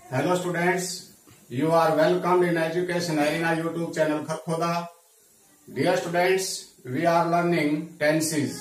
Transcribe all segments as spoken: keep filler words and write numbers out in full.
Hello students, you are welcomed in Education Arena YouTube channel Kharkhoda. Dear students, we are learning tenses.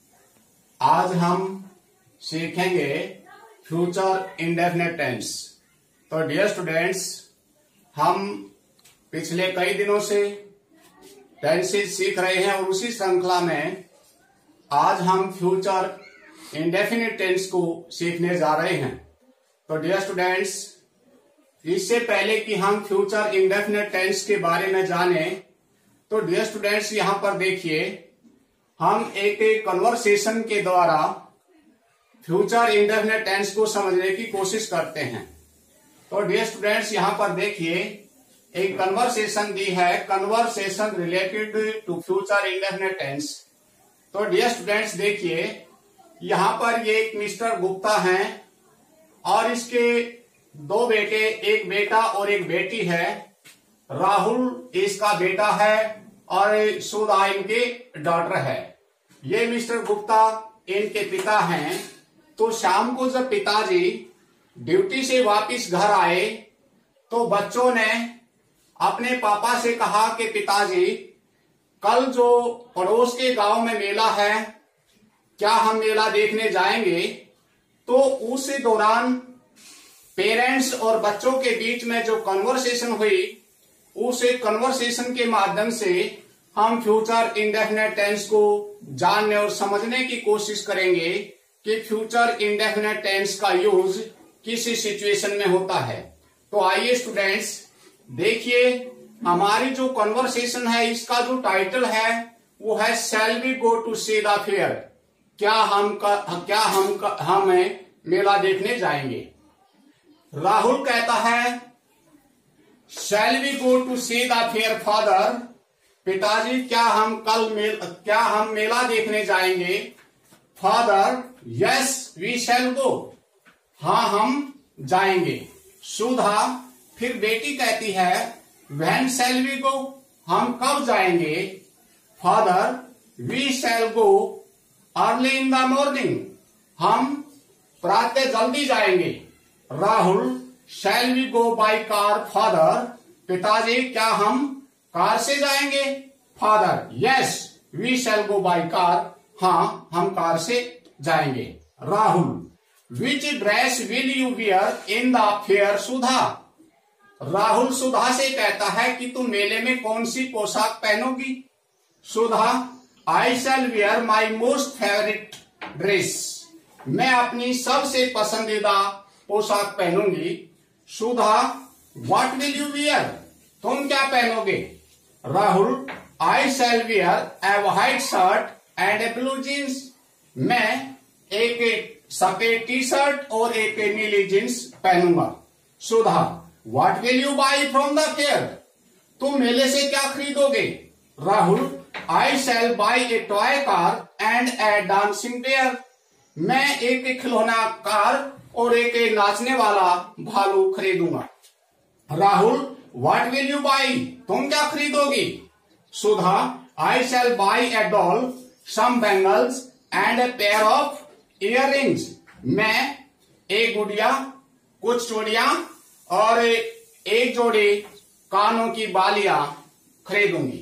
आज हम सीखेंगे future indefinite tense. तो dear students, हम पिछले कई दिनों से टेंसेस सीख रहे हैं और उसी श्रृंखला में आज हम फ्यूचर इंडेफिनिट टेंस को सीखने जा रहे हैं। तो डियर स्टूडेंट्स, इससे पहले कि हम फ्यूचर इंडेफिनिट टेंस के बारे में जाने, तो डियर स्टूडेंट्स यहां पर देखिए, हम एक एक कन्वर्सेशन के द्वारा फ्यूचर इंडेफिनिट टेंस को समझने की कोशिश करते हैं। तो डियर स्टूडेंट्स यहां पर देखिए, एक कन्वर्सेशन दी है, conversation related to future indefinite tense. तो डियर स्टूडेंट्स देखिए, यहां पर ये एक मिस्टर गुप्ता हैं और इसके दो बेटे, एक बेटा और एक बेटी है। राहुल इसका बेटा है और सुधा इनके डॉटर है। ये मिस्टर गुप्ता इनके पिता हैं। तो शाम को जब पिताजी ड्यूटी से वापस घर आए तो बच्चों ने अपने पापा से कहा कि पिताजी, कल जो पड़ोस के गांव में मेला है, क्या हम मेला देखने जाएंगे? तो उस दौरान पेरेंट्स और बच्चों के बीच में जो कन्वर्सेशन हुई, उस कन्वर्सेशन के माध्यम से हम फ्यूचर इंडेफिनिट टेंस को जानने और समझने की कोशिश करेंगे कि फ्यूचर इंडेफिनिट टेंस का यूज किस सिचुएशन में होता है। तो आइए स्टूडेंट्स देखिए, हमारी जो कन्वर्सेशन है इसका जो टाइटल है वो है shall we go to see the fair. क्या हम का, क्या हम का, हम मेला देखने जाएंगे? राहुल कहता है shall we go to see the fair father. पिताजी, क्या हम कल मेल क्या हम मेला देखने जाएंगे? Father, yes we shall go. हाँ, हम जाएंगे। सुधा, फिर बेटी कहती है व्हेन शैल वी गो, हम कब जाएंगे? Father, we shall go early in the morning, हम प्रातः जल्दी जाएंगे। Rahul, shall we go by car father. पिताजी, क्या हम कार से जाएंगे? Father, yes we shall go by car, हाँ हम कार से जाएंगे। Rahul, which dress will you wear in the fair Sudha. Rahul Sudha से कहता है कि तुम मेले में कौन सी पोशाक पहनोगी? Sudha, I shall wear my most favourite dress, मैं अपनी सबसे पसंदीदा पोशाक पहनूंगी। Sudha, what will you wear, तुम क्या पहनोगे? Rahul, I shall wear a white shirt and a blue jeans, मैं एक सफेद टी शर्ट और एक नीली जींस पहनूंगा। Sudha, what will you buy from the fair, तुम मेले से क्या खरीदोगे? Rahul, I shall buy a toy car and A dancing bear, मैं एक खिलौना कार और एक नाचने वाला भालू खरीदूंगा। Rahul, what will you buy, तुम क्या खरीदोगी? Sudha, I shall buy a doll, some bangles and a pair of earrings, मैं एक गुड़िया, कुछ चूड़ियां और एक जोड़ी कानों की बालियां खरीदूंगी।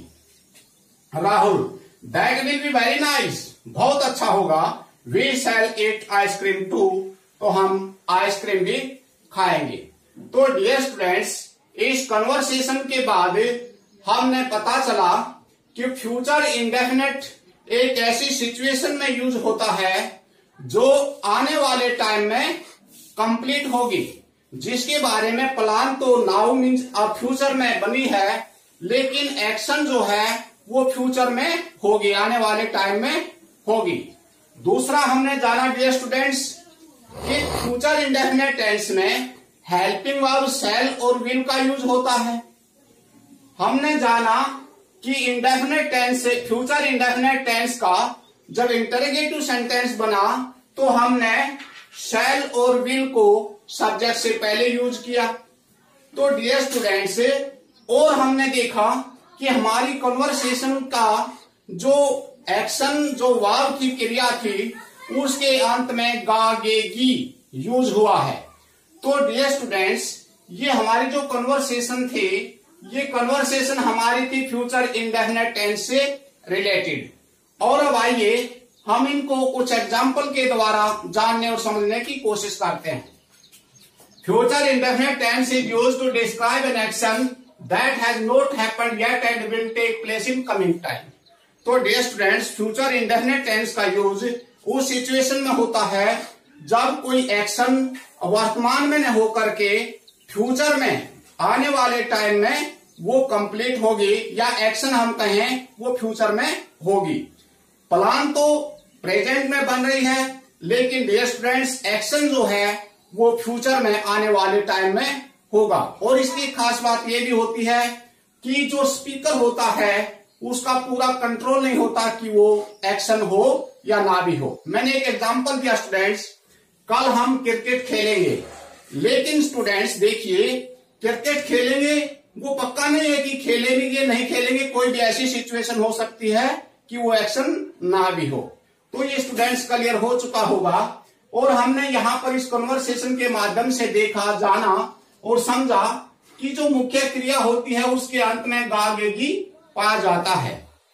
Rahul, that will be very nice, बहुत अच्छा होगा। We shall eat ice cream too, तो हम आइसक्रीम भी खाएंगे। तो डियर स्टूडेंट्स, इस कन्वर्सेशन के बाद हमने पता चला कि फ्यूचर इंडेफिनिट एक ऐसी सिचुएशन में यूज होता है जो आने वाले टाइम में कंप्लीट होगी, जिसके बारे में प्लान तो नाउ मीन्स अब फ्यूचर में बनी है, लेकिन एक्शन जो है वो फ्यूचर में होगी, आने वाले टाइम में होगी। दूसरा हमने जाना डियर स्टूडेंट्स कि फ्यूचर इंडेफिनिट टेंस में हेल्पिंग वर्ब शैल और विल का यूज होता है। हमने जाना कि इंडेफिनिट टेंस से फ्यूचर इंडेफिनिट टेंस का जब इंटरोगेटिव सेंटेंस बना तो हमने शैल और विल को सब्जेक्ट से पहले यूज किया। तो डियर स्टूडेंट्स, और हमने देखा कि हमारी कन्वर्सेशन का जो एक्शन, जो वर्ब की क्रिया थी, उसके अंत में गा गे गी यूज हुआ है। तो डियर स्टूडेंट्स, ये हमारी जो कन्वर्सेशन थी, ये कन्वर्सेशन हमारी थी फ्यूचर इंडेफिनिट टेंस से रिलेटेड। और अब आइए हम इनको कुछ एग्जाम्पल के द्वारा जानने और समझने की कोशिश करते हैं। Future indefinite tense is used to describe an action that has not happened yet and will take place in coming time. तो dear students, future indefinite tense का यूज उस सिचुएशन में होता है जब कोई एक्शन वर्तमान में न होकर के फ्यूचर में आने वाले टाइम में वो कंप्लीट होगी, या एक्शन हम कहें वो फ्यूचर में होगी। प्लान तो प्रेजेंट में बन रही है, लेकिन डियर स्टूडेंट्स एक्शन जो है वो फ्यूचर में आने वाले टाइम में होगा। और इसकी खास बात ये भी होती है कि जो स्पीकर होता है उसका पूरा कंट्रोल नहीं होता कि वो एक्शन हो या ना भी हो। मैंने एक एग्जांपल दिया स्टूडेंट्स, कल हम क्रिकेट खेलेंगे, लेकिन स्टूडेंट्स देखिए क्रिकेट खेलेंगे वो पक्का नहीं है कि खेलेंगे नहीं खेलेंगे, कोई भी ऐसी सिचुएशन हो सकती है कि वो एक्शन ना भी हो। तो ये स्टूडेंट्स क्लियर हो चुका होगा। और हमने यहाँ पर इस कन्वर्सेशन के माध्यम से देखा, जाना और समझा कि जो मुख्य क्रिया होती है उसके अंत में गा गेगी पाया जाता है।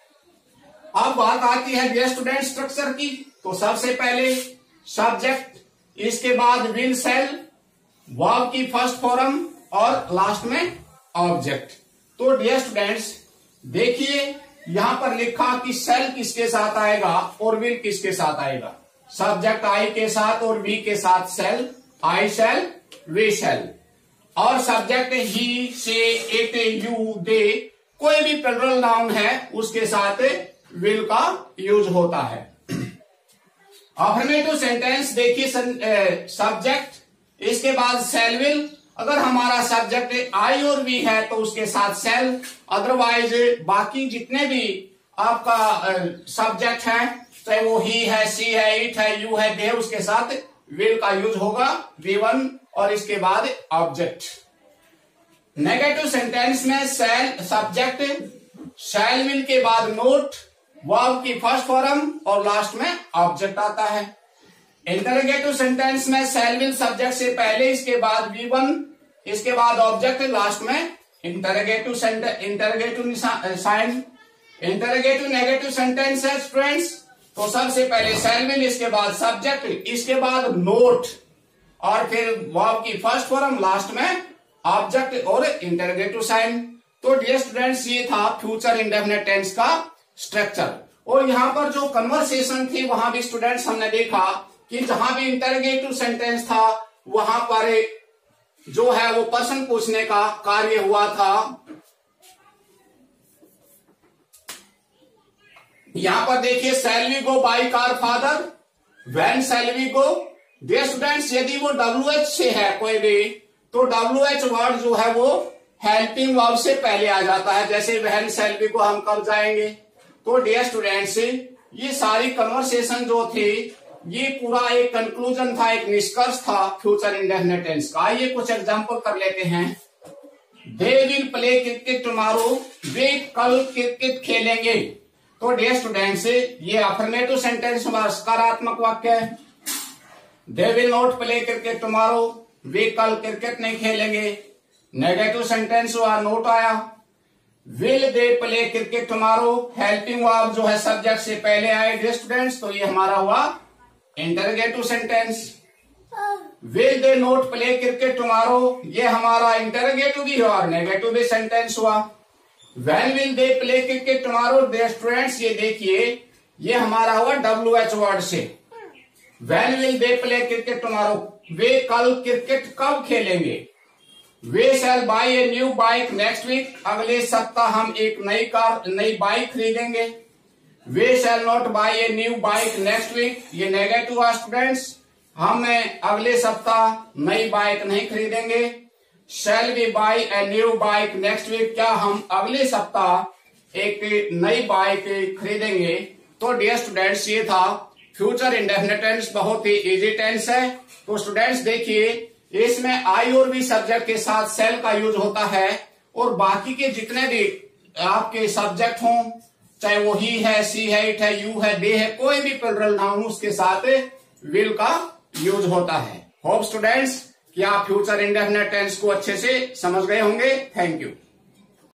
अब बात आती है डियर स्टूडेंट स्ट्रक्चर की। तो सबसे पहले सब्जेक्ट, इसके बाद विल शैल, वर्ब की फर्स्ट फॉर्म और लास्ट में ऑब्जेक्ट। तो डियर स्टूडेंट्स देखिए यहां पर लिखा कि शैल किसके साथ आएगा और विल किसके साथ आएगा। सब्जेक्ट आई के साथ और वी के साथ शैल, आई शैल, वी शैल। और सब्जेक्ट ही, से, इट, यू, दे, कोई भी प्लूरल नाउन है उसके साथ विल का यूज होता है। अफर्मेटिव सेंटेंस देखिए, सब्जेक्ट, इसके बाद शैल विल। अगर हमारा सब्जेक्ट आई और वी है तो उसके साथ शैल, अदरवाइज बाकी जितने भी आपका सब्जेक्ट है, चाहे वो ही है, सी है, इट है, यू है, दे, उसके साथ विल का यूज होगा, वी वन, और इसके बाद ऑब्जेक्ट। नेगेटिव सेंटेंस में शैल सब्जेक्ट, शैल विल के बाद नोट, वर्ब की फर्स्ट फॉर्म और लास्ट में ऑब्जेक्ट आता है। इंटरोगेटिव सेंटेंस में शैल विल सब्जेक्ट से पहले, इसके बाद वी वन, इसके बाद ऑब्जेक्ट, लास्ट में interrogative sentence, interrogative sign. Interrogative negative sentence है स्टूडेंट्स, तो सबसे पहले शैल विल, इसके बाद सब्जेक्ट, इसके बाद नोट, और फिर वर्ब की फर्स्ट फॉर्म, लास्ट में ऑब्जेक्ट और इंटरोगेटिव साइन। तो डियर स्टूडेंट्स ये था फ्यूचर इंडेफिनिट टेंस का स्ट्रक्चर। और यहाँ पर जो कन्वर्सेशन थी वहां भी स्टूडेंट्स हमने देखा कि जहां भी इंटरोगेटिव सेंटेंस था वहां पर जो है वो प्रश्न पूछने का कार्य हुआ था। यहां पर देखिए shall we go by car father, when shall we go. Dear students यदि वो डब्ल्यू एच से है कोई भी, तो डब्ल्यू एच वर्ड जो है वो हेल्पिंग वर्ब से पहले आ जाता है, जैसे व्हेन शैल वी गो, हम कब जाएंगे। तो डियर स्टूडेंट्स ये सारी कन्वर्सेशन जो थी ये पूरा एक कंक्लूजन था, एक निष्कर्ष था फ्यूचर इंडेफिनिट टेंस का। आइए कुछ एग्जांपल कर लेते हैं। They will play cricket tomorrow, वे कल क्रिकेट खेलेंगे। तो डियर स्टूडेंट्स ये अफर्मेटिव सेंटेंस में सकारात्मक वाक्य है। They will not play cricket tomorrow, वे कल क्रिकेट नहीं खेलेंगे। नेगेटिव सेंटेंस हुआ नोट आया। Will they play cricket tomorrow, helping verb जो है सब्जेक्ट से पहले आए डियर स्टूडेंट्स, तो ये हमारा हुआ interrogative sentence. Will they not play cricket tomorrow, ये हमारा इंटरोगेटिव भी और नेगेटिव भी सेंटेंस हुआ। When will they play cricket tomorrow dear students, ये देखिए ये हमारा हुआ डब्ल्यू एच वर्ड से। When will they play cricket tomorrow, वे कल क्रिकेट कब खेलेंगे। We shall buy a new bike next week, अगले सप्ताह हम एक नई कार नई बाइक खरीदेंगे। We shall not bye a new bike next week, ये नेगेटिव है स्टूडेंट्स, हम अगले सप्ताह नई बाइक नहीं खरीदेंगे। Shall we buy a new bike next week, क्या हम अगले सप्ताह एक नई बाइक खरीदेंगे। तो डियर स्टूडेंट्स ये था फ्यूचर इंडेफिनिट टेंस, बहुत ही इजी टेंस है। तो स्टूडेंट्स देखिए इसमें आई और भी सब्जेक्ट के साथ शैल का यूज होता है, और बाकी के जितने भी आपके सब्जेक्ट हों, चाहे वो ही है, सी है, इट है, यू है, दे है, कोई भी प्लूरल नाउन उसके साथ विल का यूज होता है। होप स्टूडेंट्स क्या आप फ्यूचर इंडेफिनिट टेंस को अच्छे से समझ गए होंगे। Thank you.